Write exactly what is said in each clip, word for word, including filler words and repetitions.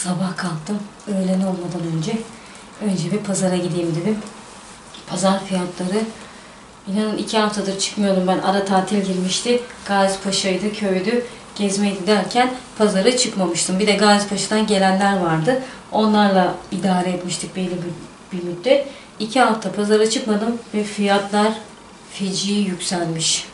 Sabah kalktım. Öğlen olmadan önce. Önce bir pazara gideyim dedim. Pazar fiyatları. İnanın iki haftadır çıkmıyordum ben. Ara tatil girmişti. Gazipaşa'ydı, köydü, gezmeydi derken pazara çıkmamıştım. Bir de Gazipaşa'dan gelenler vardı. Onlarla idare etmiştik belli bir, bir müddet. İki hafta pazara çıkmadım ve fiyatlar feci yükselmiş.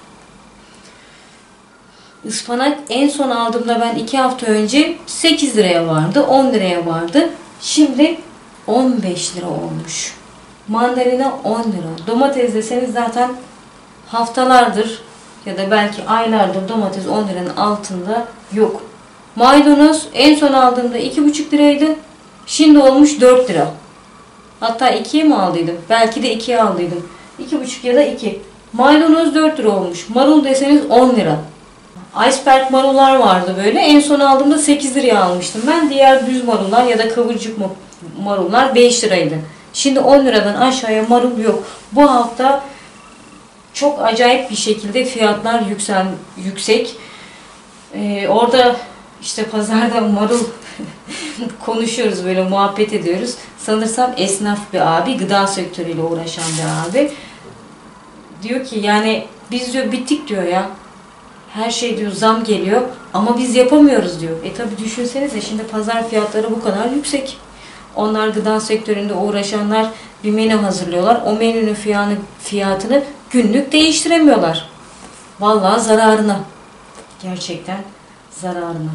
Ispanak en son aldığımda ben iki hafta önce sekiz liraya vardı, on liraya vardı. Şimdi on beş lira olmuş. Mandalina on lira. Domates deseniz zaten haftalardır ya da belki aylardır domates on liranın altında yok. Maydanoz en son aldığımda iki buçuk liraydı. Şimdi olmuş dört lira. Hatta ikiye mi aldıydım? Belki de ikiye aldıydım. iki buçuk ya da iki. Maydanoz dört lira olmuş. Marul deseniz on lira. Iceberg marullar vardı böyle. En son aldığımda sekiz liraya almıştım. Ben diğer düz marullar ya da kıvırcık marullar beş liraydı. Şimdi on liradan aşağıya marul yok. Bu hafta çok acayip bir şekilde fiyatlar yüksel, yüksek. Ee, orada işte pazarda marul konuşuyoruz, böyle muhabbet ediyoruz. Sanırsam esnaf bir abi, gıda sektörüyle uğraşan bir abi. Diyor ki yani biz diyor bittik diyor ya. Her şey diyor zam geliyor ama biz yapamıyoruz diyor. E tabi düşünsenize şimdi pazar fiyatları bu kadar yüksek. Onlar gıda sektöründe uğraşanlar bir menü hazırlıyorlar. O menünün fiyatını, fiyatını günlük değiştiremiyorlar. Vallahi zararına. Gerçekten zararına.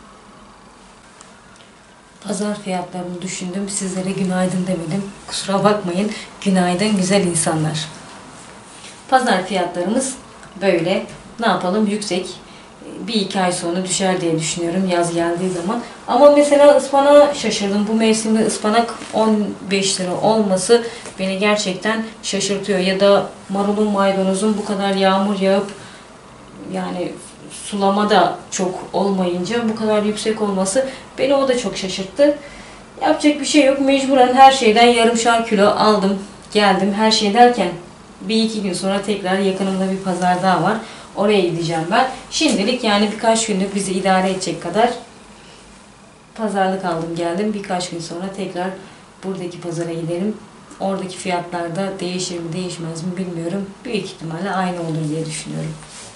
Pazar fiyatlarını düşündüm. Sizlere günaydın demedim. Kusura bakmayın. Günaydın güzel insanlar. Pazar fiyatlarımız böyle. Ne yapalım? Yüksek. Bir iki ay sonra düşer diye düşünüyorum yaz geldiği zaman. Ama mesela ıspanağa şaşırdım. Bu mevsimde ıspanak on beş lira olması beni gerçekten şaşırtıyor. Ya da marulun, maydanozun bu kadar yağmur yağıp yani sulama da çok olmayınca bu kadar yüksek olması beni o da çok şaşırttı. Yapacak bir şey yok. Mecburen her şeyden yarımşar kilo aldım. Geldim. Her şey derken bir iki gün sonra tekrar yakınımda bir pazar daha var. Oraya gideceğim ben. Şimdilik yani birkaç günlük bizi idare edecek kadar pazarlık aldım geldim. Birkaç gün sonra tekrar buradaki pazara gidelim. Oradaki fiyatlar da değişir mi değişmez mi bilmiyorum. Büyük ihtimalle aynı olur diye düşünüyorum.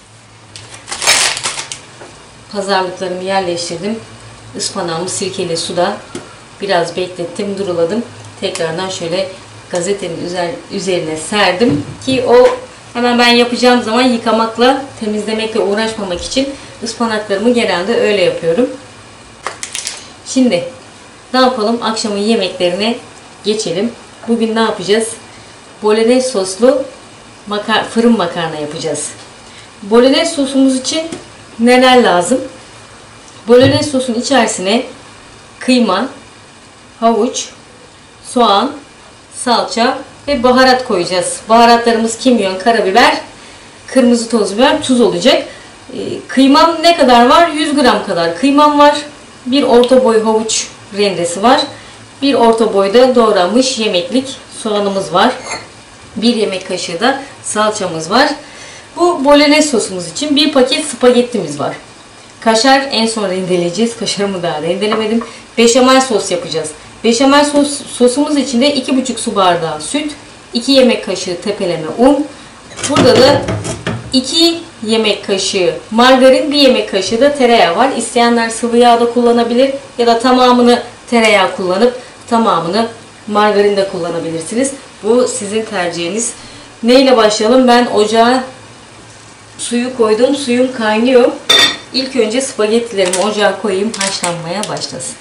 Pazarlıklarımı yerleştirdim. Ispanağımı sirkeli suda biraz beklettim, duruladım. Tekrardan şöyle gazetenin üzerine serdim ki o hemen ben yapacağım zaman yıkamakla, temizlemekle uğraşmamak için ıspanaklarımı genelde öyle yapıyorum. Şimdi ne yapalım? Akşamın yemeklerine geçelim. Bugün ne yapacağız? Bolognese soslu makar fırın makarna yapacağız. Bolognese sosumuz için neler lazım? Bolognese sosun içerisine kıyma, havuç, soğan, salça ve baharat koyacağız. Baharatlarımız kimyon, karabiber, kırmızı toz biber, tuz olacak. Kıymam ne kadar var? yüz gram kadar kıymam var. Bir orta boy havuç rendesi var. Bir orta boyda doğranmış yemeklik soğanımız var. Bir yemek kaşığı da salçamız var. Bu bolognese sosumuz için bir paket spagettimiz var. Kaşar en son rendeleyeceğiz. Kaşarımı daha rendelemedim. Beşamel sos yapacağız. Beşamel sos, sosumuz için de iki buçuk su bardağı süt, iki yemek kaşığı tepeleme un. Burada da iki yemek kaşığı margarin, bir yemek kaşığı da tereyağı var. İsteyenler sıvı yağ da kullanabilir ya da tamamını tereyağı kullanıp tamamını margarin de kullanabilirsiniz. Bu sizin tercihiniz. Neyle başlayalım? Ben ocağa suyu koydum. Suyum kaynıyor. İlk önce spagettilerimi ocağa koyayım, haşlanmaya başlasın.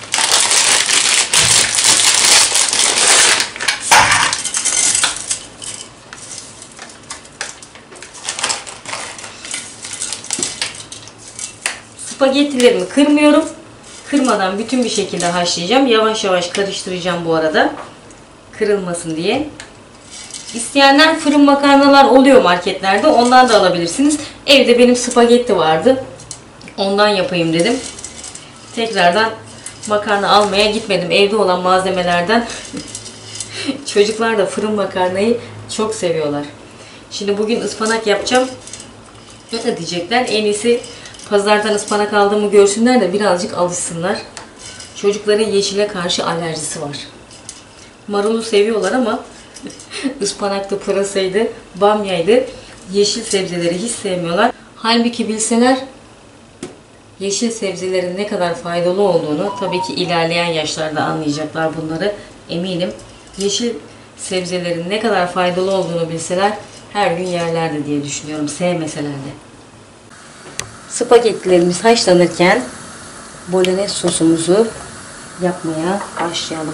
Spagettilerimi kırmıyorum. Kırmadan bütün bir şekilde haşlayacağım. Yavaş yavaş karıştıracağım bu arada. Kırılmasın diye. İsteyenler fırın makarnalar oluyor marketlerde. Ondan da alabilirsiniz. Evde benim spagetti vardı. Ondan yapayım dedim. Tekrardan makarna almaya gitmedim. Evde olan malzemelerden. Çocuklar da fırın makarnayı çok seviyorlar. Şimdi bugün ıspanak yapacağım. Ne diyecekler? En iyisi pazardan ıspanak aldığımı görsünler de birazcık alışsınlar. Çocukların yeşile karşı alerjisi var. Marulu seviyorlar ama ıspanaklı, pırasaydı, bamyaydı, yeşil sebzeleri hiç sevmiyorlar. Halbuki bilseler yeşil sebzelerin ne kadar faydalı olduğunu, tabii ki ilerleyen yaşlarda anlayacaklar bunları, eminim. Yeşil sebzelerin ne kadar faydalı olduğunu bilseler her gün yerlerdi diye düşünüyorum, sevmeseler de. Spagettilerimiz haşlanırken bolognese sosumuzu yapmaya başlayalım.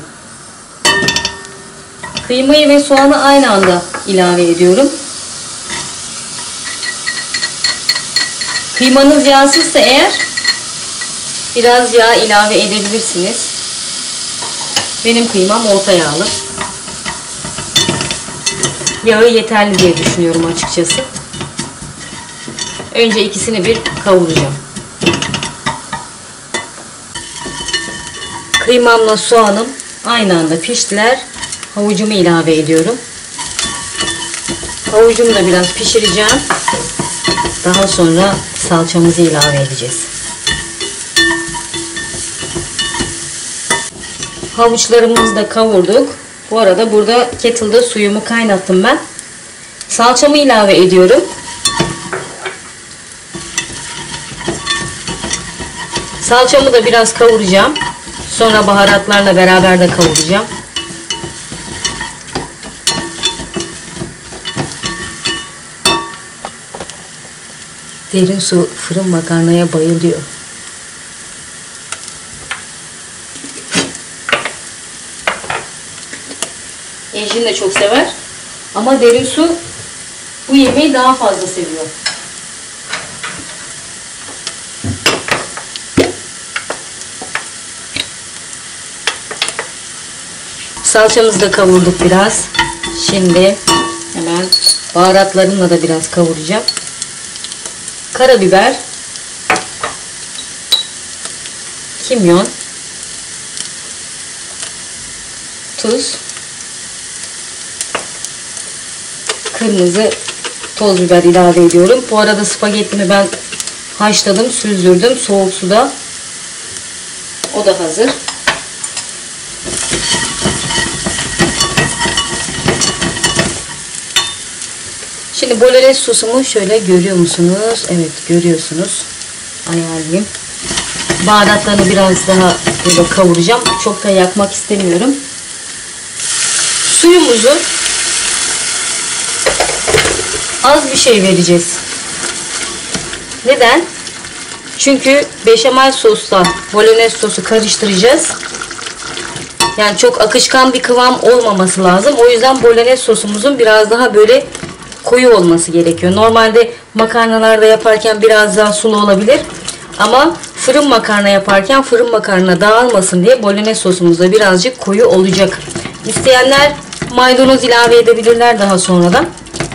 Kıymayı ve soğanı aynı anda ilave ediyorum. Kıymanız yağsızsa eğer biraz yağ ilave edebilirsiniz. Benim kıymam orta yağlı. Yağı yeterli diye düşünüyorum açıkçası. Önce ikisini bir kavuracağım. Kıymamla soğanım aynı anda piştiler. Havucumu ilave ediyorum. Havucumu da biraz pişireceğim. Daha sonra salçamızı ilave edeceğiz. Havuçlarımızı da kavurduk. Bu arada burada kettle'da suyumu kaynattım ben. Salçamı ilave ediyorum. Salçamı da biraz kavuracağım. Sonra baharatlarla beraber de kavuracağım. Derin su fırın makarnaya bayılıyor. Ejin de çok sever. Ama derin su bu yemeği daha fazla seviyor. Salçamızı da kavurduk biraz. Şimdi hemen baharatlarımla da biraz kavuracağım. Karabiber, kimyon, tuz, kırmızı toz biber ilave ediyorum. Bu arada spagettimi ben haşladım, süzdürdüm soğuk suda. O da hazır. Şimdi bolognese sosumu şöyle görüyor musunuz? Evet, görüyorsunuz. Ayarlayayım. Baharatlarını biraz daha böyle kavuracağım. Çok da yakmak istemiyorum. Suyumuzu az bir şey vereceğiz. Neden? Çünkü beşamel sosla bolognese sosu karıştıracağız. Yani çok akışkan bir kıvam olmaması lazım. O yüzden bolognese sosumuzun biraz daha böyle koyu olması gerekiyor. Normalde makarnalarda yaparken biraz daha sulu olabilir. Ama fırın makarna yaparken fırın makarna dağılmasın diye bolognese sosumuz da birazcık koyu olacak. İsteyenler maydanoz ilave edebilirler daha sonradan.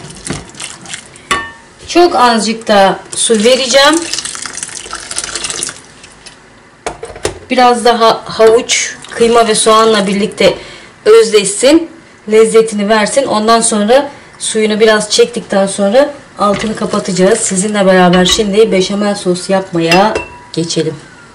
Çok azıcık da su vereceğim. Biraz daha havuç, kıyma ve soğanla birlikte özleşsin. Lezzetini versin. Ondan sonra suyunu biraz çektikten sonra altını kapatacağız. Sizinle beraber şimdi beşamel sos yapmaya geçelim.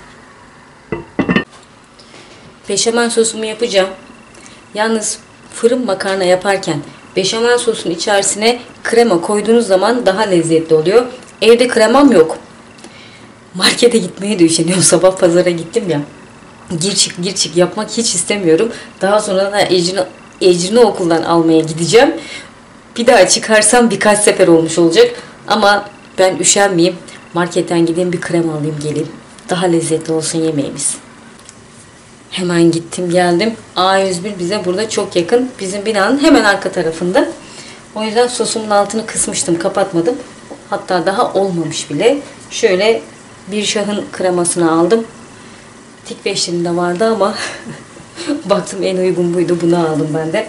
Beşamel sosumu yapacağım. Yalnız fırın makarna yaparken beşamel sosun içerisine krema koyduğunuz zaman daha lezzetli oluyor. Evde kremam yok. Markete gitmeyi düşünüyorum. Sabah pazara gittim ya. Gir çık gir çık yapmak hiç istemiyorum. Daha sonra da ecrini, ecrini okuldan almaya gideceğim. Bir daha çıkarsam birkaç sefer olmuş olacak. Ama ben üşenmeyeyim. Marketten gideyim bir krem alayım geleyim. Daha lezzetli olsun yemeğimiz. Hemen gittim geldim. A yüz bir bize burada çok yakın. Bizim binanın hemen arka tarafında. O yüzden sosumun altını kısmıştım. Kapatmadım. Hatta daha olmamış bile. Şöyle bir şahın kremasını aldım. Tik beşlerinde vardı ama baktım en uygun buydu. Bunu aldım ben de.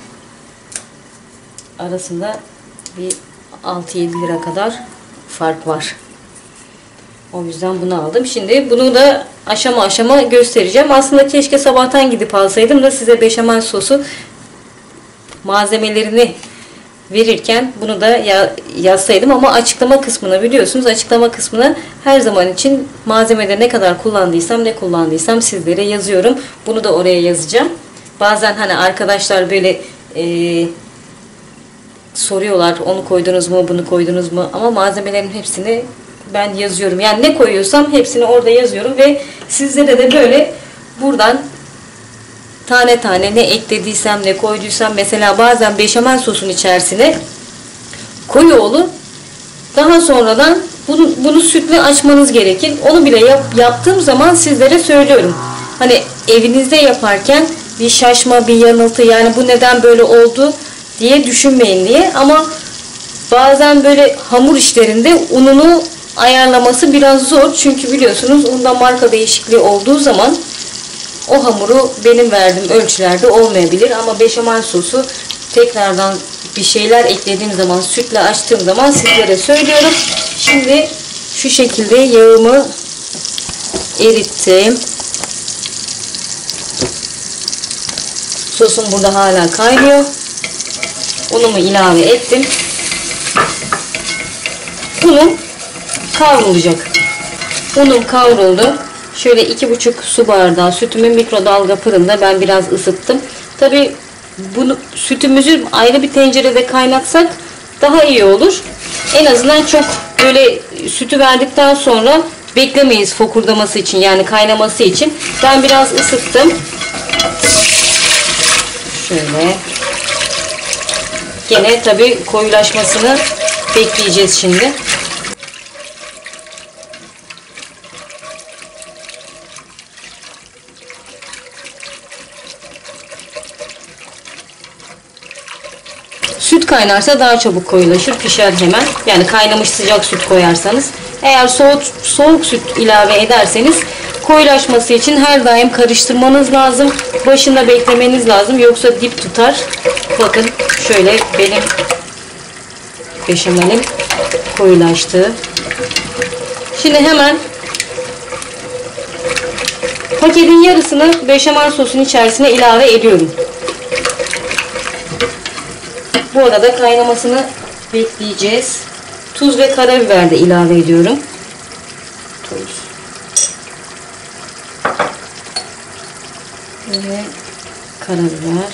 Arasında bir altı yedi lira kadar fark var. O yüzden bunu aldım. Şimdi bunu da aşama aşama göstereceğim. Aslında keşke sabahtan gidip alsaydım da size beşamel sosu malzemelerini verirken bunu da ya, yazsaydım ama açıklama kısmına biliyorsunuz açıklama kısmına her zaman için malzemede ne kadar kullandıysam ne kullandıysam sizlere yazıyorum. Bunu da oraya yazacağım. Bazen hani arkadaşlar böyle e, soruyorlar onu koydunuz mu bunu koydunuz mu ama malzemelerin hepsini ben yazıyorum. Yani ne koyuyorsam hepsini orada yazıyorum ve sizlere de böyle buradan tane tane ne eklediysem ne koyduysam mesela bazen beşamel sosun içerisine koyu olur. Daha sonradan bunu, bunu sütle açmanız gerekir. Onu bile yap, yaptığım zaman sizlere söylüyorum. Hani evinizde yaparken bir şaşma, bir yanıltı yani bu neden böyle oldu diye düşünmeyin diye. Ama bazen böyle hamur işlerinde ununu ayarlaması biraz zor. Çünkü biliyorsunuz unda marka değişikliği olduğu zaman o hamuru benim verdiğim ölçülerde olmayabilir ama beşamel sosu tekrardan bir şeyler eklediğim zaman sütle açtığım zaman sizlere söylüyorum. Şimdi şu şekilde yağımı erittim. Sosum burada hala kaynıyor. Unumu ilave ettim. Unum kavrulacak. Unum kavruldu. Şöyle iki buçuk su bardağı sütümü mikrodalga fırında ben biraz ısıttım. Tabi bunu sütümüzü ayrı bir tencerede kaynatsak daha iyi olur. En azından çok böyle sütü verdikten sonra beklemeyiz fokurdaması için yani kaynaması için. Ben biraz ısıttım. Şöyle. Gene tabi koyulaşmasını bekleyeceğiz şimdi. Süt kaynarsa daha çabuk koyulaşır, pişer hemen. Yani kaynamış sıcak süt koyarsanız. Eğer soğuk, soğuk süt ilave ederseniz koyulaşması için her daim karıştırmanız lazım. Başında beklemeniz lazım. Yoksa dip tutar. Bakın şöyle benim beşamelim koyulaştı. Şimdi hemen paketin yarısını beşamel sosun içerisine ilave ediyorum. Bu arada kaynamasını bekleyeceğiz. Tuz ve karabiber de ilave ediyorum. Tuz. Ve karabiber.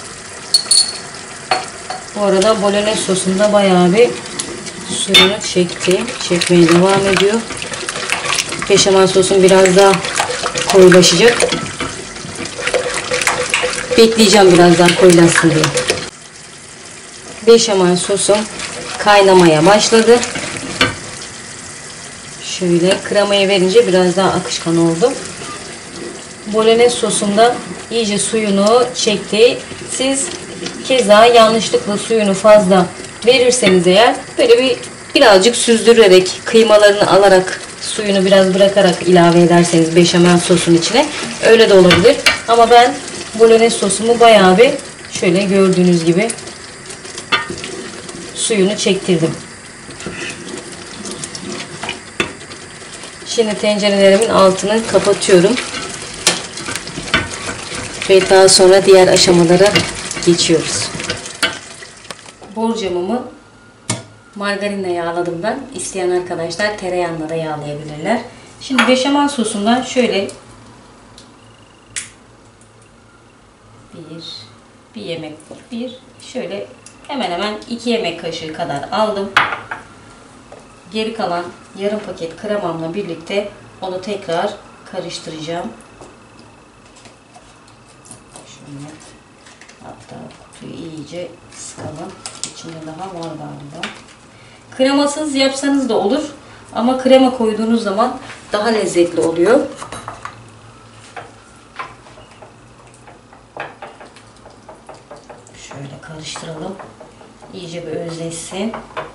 Bu arada bolognese sosunda bayağı bir suyunu çekti. Çekmeye devam ediyor. Beşamel sosum biraz daha koyulaşacak. Bekleyeceğim biraz daha koyulaşsın diye. Beşamel sosum kaynamaya başladı. Şöyle kremayı verince biraz daha akışkan oldu. Bolognese sosunda iyice suyunu çekti. Siz keza yanlışlıkla suyunu fazla verirseniz eğer böyle bir birazcık süzdürerek kıymalarını alarak suyunu biraz bırakarak ilave ederseniz beşamel sosun içine öyle de olabilir. Ama ben bolognese sosumu bayağı bir şöyle gördüğünüz gibi suyunu çektirdim. Şimdi tencerelerimin altını kapatıyorum. Ve daha sonra diğer aşamalara geçiyoruz. Borcamımı margarinle yağladım ben. İsteyen arkadaşlar tereyağında da yağlayabilirler. Şimdi beşamel sosundan şöyle bir, bir yemek bir şöyle hemen hemen iki yemek kaşığı kadar aldım. Geri kalan yarım paket kremamla birlikte onu tekrar karıştıracağım. Şöyle hatta kutuyu iyice sıkalım. İçinde daha var galiba. Kremasız yapsanız da olur ama krema koyduğunuz zaman daha lezzetli oluyor. Şöyle karıştıralım. İyice bir özleşsin.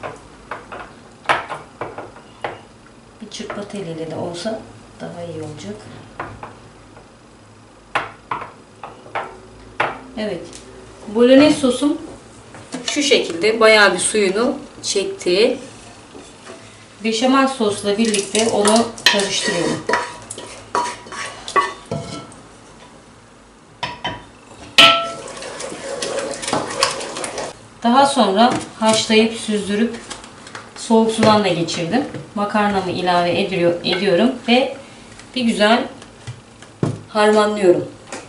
Bir çırpma teliyle de olsa daha iyi olacak. Evet. Bolognese sosum şu şekilde bayağı bir suyunu çekti. Beşamel sosla birlikte onu karıştırıyorum. Daha sonra haşlayıp süzdürüp soğuk sudan da geçirdim. Makarnamı ilave ediyor, ediyorum ve bir güzel harmanlıyorum.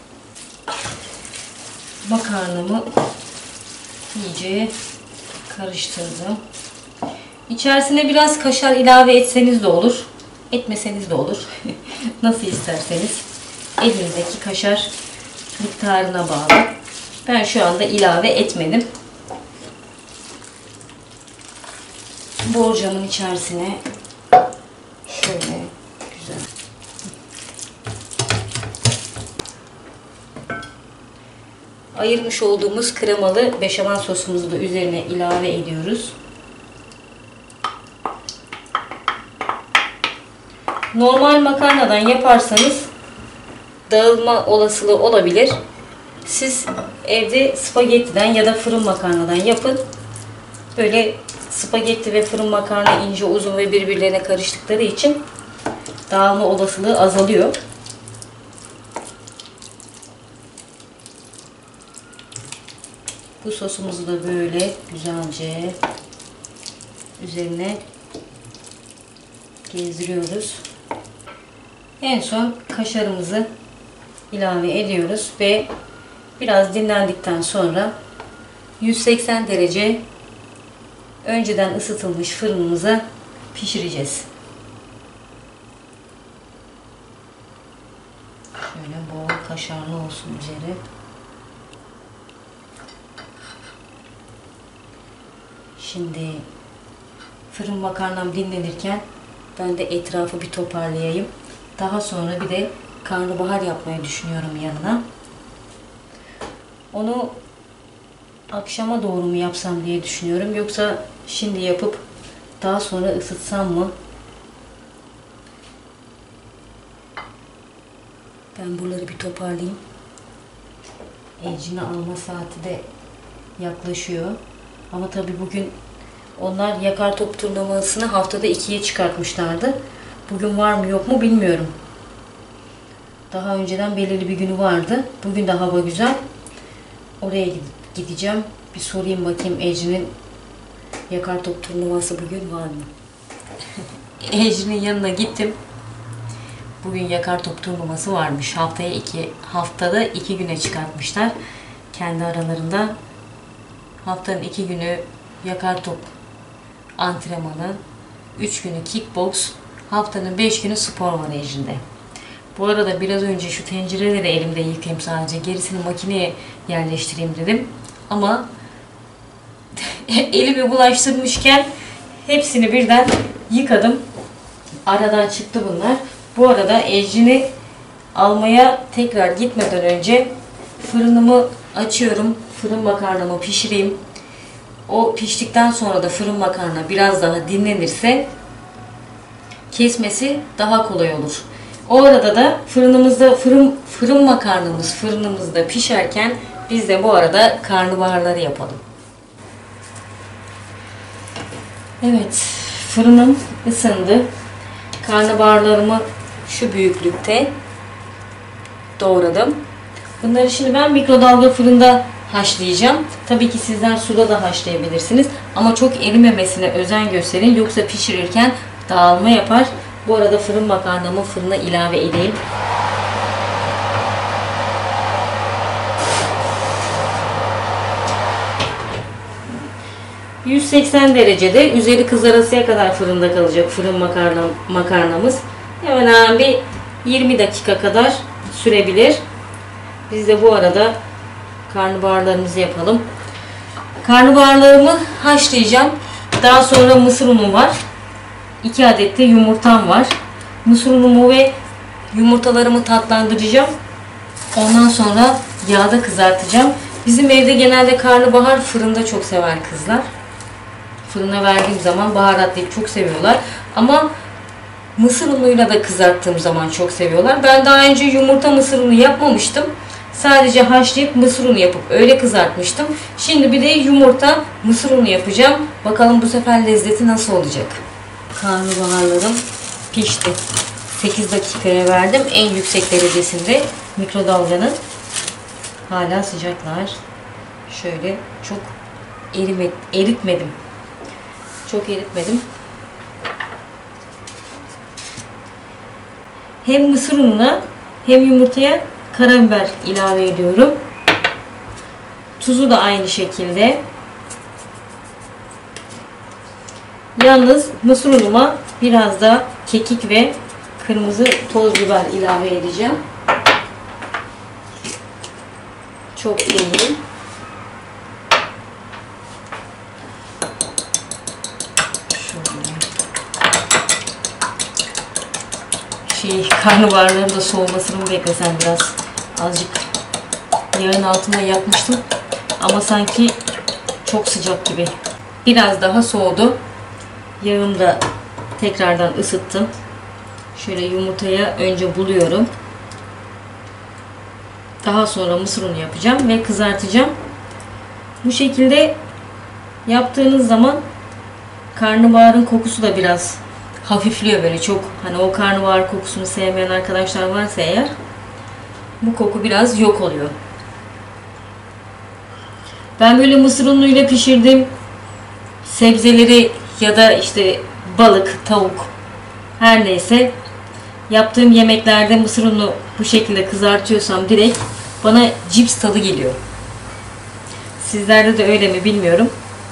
Makarnamı iyice karıştırdım. İçerisine biraz kaşar ilave etseniz de olur. Etmeseniz de olur. Nasıl isterseniz. Elinizdeki kaşar miktarına bağlı. Ben şu anda ilave etmedim. Borcamın içerisine şöyle güzel ayırmış olduğumuz kremalı beşamel sosumuzu da üzerine ilave ediyoruz. Normal makarnadan yaparsanız dağılma olasılığı olabilir. Siz evde spagettiden ya da fırın makarnadan yapın. Böyle spagetti ve fırın makarna ince, uzun ve birbirlerine karıştıkları için dağılma olasılığı azalıyor. Bu sosumuzu da böyle güzelce üzerine gezdiriyoruz. En son kaşarımızı ilave ediyoruz ve biraz dinlendikten sonra yüz seksen derece önceden ısıtılmış fırınımıza pişireceğiz. Şöyle bol kaşarlı olsun üzeri. Şimdi fırın makarnam dinlenirken ben de etrafı bir toparlayayım. Daha sonra bir de karnabahar yapmayı düşünüyorum yanına. Onu akşama doğru mu yapsam diye düşünüyorum. Yoksa şimdi yapıp daha sonra ısıtsam mı? Ben buraları bir toparlayayım. Ecrini alma saati de yaklaşıyor. Ama tabii bugün onlar yakar top turnuvasını haftada ikiye çıkartmışlardı. Bugün var mı yok mu bilmiyorum. Daha önceden belirli bir günü vardı. Bugün de hava güzel. Oraya gideceğim. Bir sorayım bakayım Ecrin'in yakar top turnuvası bugün var mı? Ecrin'in yanına gittim. Bugün yakar top turnuvası varmış. Haftaya iki, haftada iki güne çıkartmışlar. Kendi aralarında haftanın iki günü yakar top antrenmanı, üç günü kickbox, haftanın beş günü spor var Ecrin'de. Bu arada biraz önce şu tencereleri elimde yıkayayım sadece. Gerisini makineye yerleştireyim dedim. Ama elimi bulaştırmışken hepsini birden yıkadım. Aradan çıktı bunlar. Bu arada Ecrin'i almaya tekrar gitmeden önce fırınımı açıyorum. Fırın makarnamı pişireyim. O piştikten sonra da fırın makarna biraz daha dinlenirse kesmesi daha kolay olur. O arada da fırınımızda fırın fırın makarnamız fırınımızda pişerken biz de bu arada karnabaharları yapalım. Evet, fırınım ısındı. Karnabaharlarımı şu büyüklükte doğradım. Bunları şimdi ben mikrodalga fırında haşlayacağım. Tabii ki sizler suda da haşlayabilirsiniz. Ama çok erimemesine özen gösterin. Yoksa pişirirken dağılma yapar. Bu arada fırın makarnamı fırına ilave edeyim. yüz seksen derecede üzeri kızarasıya kadar fırında kalacak fırın makarna, makarnamız. Hemen hemen bir yirmi dakika kadar sürebilir. Biz de bu arada karnabaharlarımızı yapalım. Karnabaharlarımı haşlayacağım. Daha sonra mısır unum var. iki adet de yumurtam var. Mısır unumu ve yumurtalarımı tatlandıracağım. Ondan sonra yağda kızartacağım. Bizim evde genelde karnabahar fırında çok sever kızlar. Fırına verdiğim zaman baharatlayıp çok seviyorlar. Ama mısır unuyla da kızarttığım zaman çok seviyorlar. Ben daha önce yumurta mısır unu yapmamıştım. Sadece haşlayıp mısır unu yapıp öyle kızartmıştım. Şimdi bir de yumurta mısır unu yapacağım. Bakalım bu sefer lezzeti nasıl olacak. Karnabaharlarım pişti. sekiz dakikaya verdim. En yüksek derecesinde mikrodalganın. Hala sıcaklar. Şöyle çok erime, eritmedim. Çok eritmedim. Hem mısır ununa hem yumurtaya karabiber ilave ediyorum. Tuzu da aynı şekilde. Yalnız mısır unuma biraz da kekik ve kırmızı toz biber ilave edeceğim. Çok değil. Şey, karnabaharların da soğumasını mı beklesem biraz. Azıcık yağın altında yakmıştım. Ama sanki çok sıcak gibi. Biraz daha soğudu. Yağımı da tekrardan ısıttım. Şöyle yumurtaya önce buluyorum. Daha sonra mısır unu yapacağım ve kızartacağım. Bu şekilde yaptığınız zaman karnabaharın kokusu da biraz hafifliyor böyle çok. Hani o karnabahar kokusunu sevmeyen arkadaşlar varsa eğer bu koku biraz yok oluyor. Ben böyle mısır unuyla pişirdim. Sebzeleri ya da işte balık, tavuk her neyse yaptığım yemeklerde mısır unu bu şekilde kızartıyorsam direkt bana cips tadı geliyor. Sizlerde de öyle mi bilmiyorum.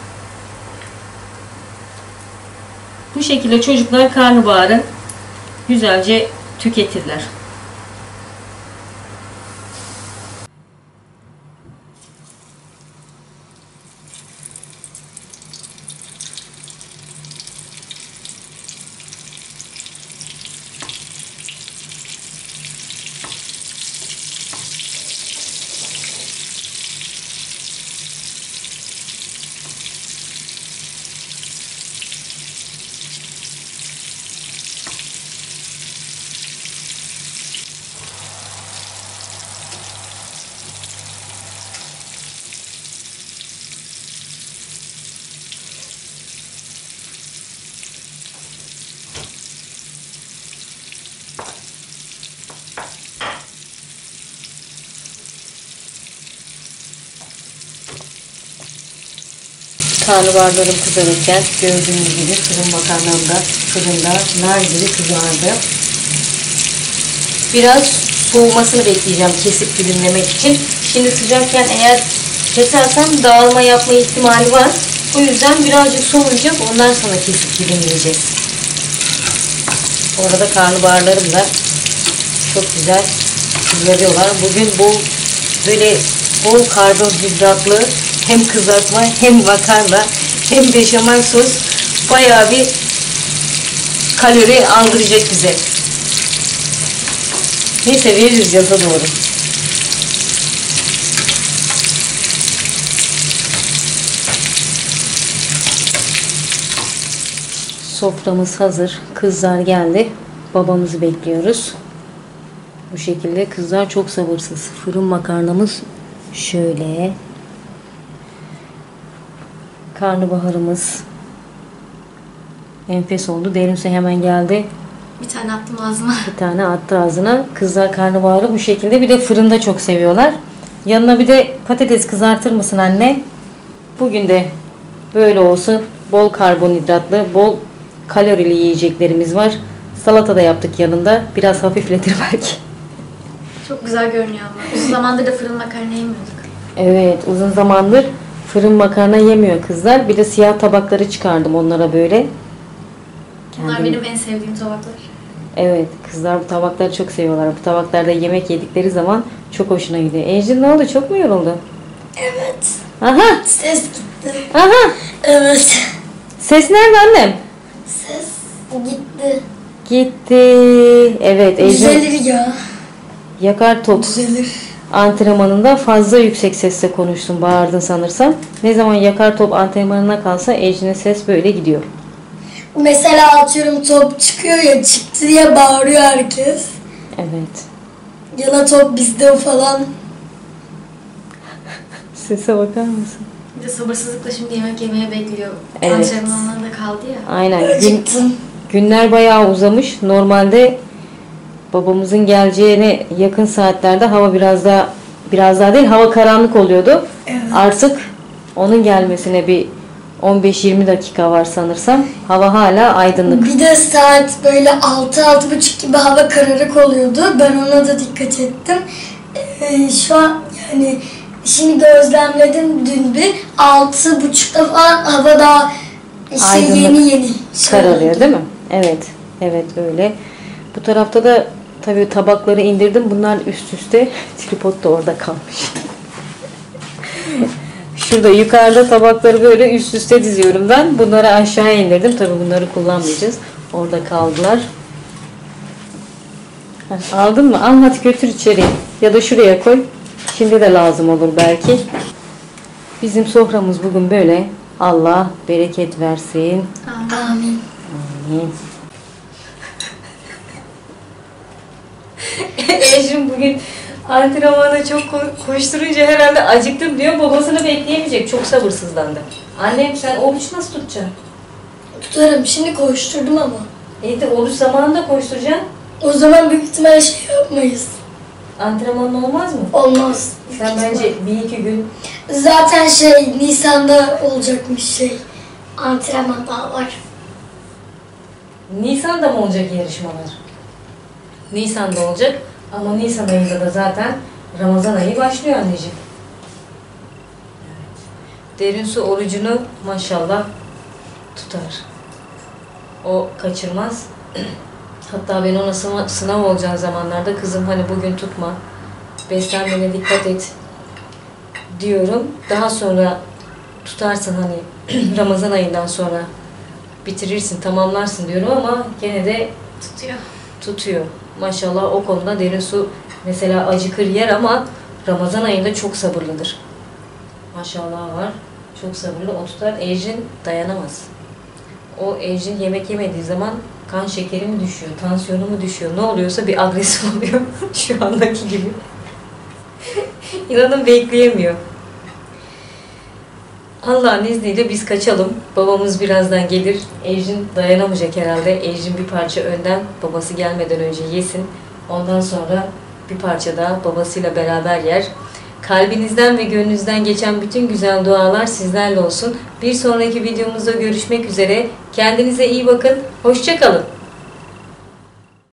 Bu şekilde çocuklar karnabaharı güzelce tüketirler. Karnabaharlarım kızarırken gördüğünüz gibi fırın makarnam da fırında nar gibi kızardı. Biraz soğumasını bekleyeceğim kesip dilimlemek için. Şimdi sıcakken eğer kesersem dağılma yapma ihtimali var. O yüzden birazcık soğuyacak. Ondan sonra kesip dilimleyeceğiz. Bu arada karnabaharlarım da çok güzel kızarıyorlar. Bugün bol böyle bol karbonhidratlı hem kızartma hem makarna hem beşamel sos bayağı bir kalori aldıracak bize. Neyse veririz yaza doğru. Soframız hazır. Kızlar geldi. Babamızı bekliyoruz. Bu şekilde kızlar çok sabırsız. Fırın makarnamız şöyle. Karnabaharımız enfes oldu. Derinse hemen geldi. Bir tane attım ağzıma. Bir tane attı ağzına. Kızlar karnabaharı bu şekilde. Bir de fırında çok seviyorlar. Yanına bir de patates kızartır mısın anne? Bugün de böyle olsun. Bol karbonhidratlı, bol kalorili yiyeceklerimiz var. Salata da yaptık yanında. Biraz hafifletir belki. Çok güzel görünüyor ama. Uzun zamandır da fırın makarna yemiyorduk. Evet, uzun zamandır fırın makarna yemiyor kızlar. Bir de siyah tabakları çıkardım onlara böyle. Bunlar Kendim... benim en sevdiğim tabaklar. Evet, kızlar bu tabakları çok seviyorlar. Bu tabaklarda yemek yedikleri zaman çok hoşuna gidiyor. Ejder ne oldu? Çok mu yoruldu? Evet. Aha! Ses gitti. Aha! Evet. Ses nerede annem? Ses gitti. Gitti. Evet, Ejder Düzelir ya. yakar top Düzelir. antrenmanında fazla yüksek sesle konuştun, bağırdın sanırsam. Ne zaman yakar top antrenmanına kalsa Ejder'in ses böyle gidiyor. Mesela atıyorum top çıkıyor ya, çıktı diye bağırıyor herkes. Evet. Ya da top bizde falan. Sese bakar mısın? Bir de sabırsızlıkla şimdi yemek yemeye bekliyor. Evet. Antrenmanlarında kaldı ya. Aynen. Gün, Acıktım. günler bayağı uzamış. Normalde babamızın geleceğine yakın saatlerde hava biraz daha biraz daha değil, hava karanlık oluyordu. Evet. Artık Onun gelmesine bir on beş yirmi dakika var sanırsam. Hava hala aydınlık. Bir de saat böyle altı altı buçuk gibi hava kararık oluyordu. Ben ona da dikkat ettim. Ee, şu an yani şimdi gözlemledim dün bir altı buçukta falan hava daha şey Aydınlık. yeni yeni Kararıyor değil mi? Evet. Evet öyle. Bu tarafta da tabii tabakları indirdim. Bunlar üst üste. Tripod da orada kalmış. Şurada yukarıda tabakları böyle üst üste diziyorum ben. Bunları aşağıya indirdim. Tabii bunları kullanmayacağız. Orada kaldılar. Heh, aldın mı? Al hadi götür içeri. Ya da şuraya koy. Şimdi de lazım olur belki. Bizim soframız bugün böyle. Allah bereket versin. Amin. Amin. Eşim bugün antrenmana çok koşturunca herhalde acıktım diyor. Babasını bekleyemeyecek. Çok sabırsızlandı. Annem sen oruç nasıl tutacaksın? Tutarım. Şimdi koşturdum ama. İyi de oruç zamanında koşturacaksın. O zaman büyük ihtimalle şey yapmayız. Antrenmanın olmaz mı? Olmaz. Sen bence bir iki gün Zaten şey Nisan'da olacakmış şey. Antrenman daha var. Nisan'da mı olacak yarışmalar? Nisan'da olacak ama Nisan ayında da zaten Ramazan ayı başlıyor anneciğim. Evet. Derin su orucunu maşallah tutar. O kaçırmaz. Hatta ben ona sınav, sınav olacağı zamanlarda kızım hani bugün tutma, beslenmene dikkat et diyorum. Daha sonra tutarsın hani Ramazan ayından sonra bitirirsin, tamamlarsın diyorum ama gene de Tutuyor. tutuyor. Maşallah o konuda derin su mesela acıkır yer ama Ramazan ayında çok sabırlıdır. Maşallah var. Çok sabırlı. O tutar. Ecrin dayanamaz. O Ecrin yemek yemediği zaman kan şekeri mi düşüyor, tansiyonu mu düşüyor, ne oluyorsa bir agresif oluyor. Şu andaki gibi. İnanın bekleyemiyor. Allah'ın izniyle biz kaçalım. Babamız birazdan gelir. Ecrin dayanamayacak herhalde. Ecrin bir parça önden babası gelmeden önce yesin. Ondan sonra bir parça daha babasıyla beraber yer. Kalbinizden ve gönlünüzden geçen bütün güzel dualar sizlerle olsun. Bir sonraki videomuzda görüşmek üzere. Kendinize iyi bakın. Hoşça kalın.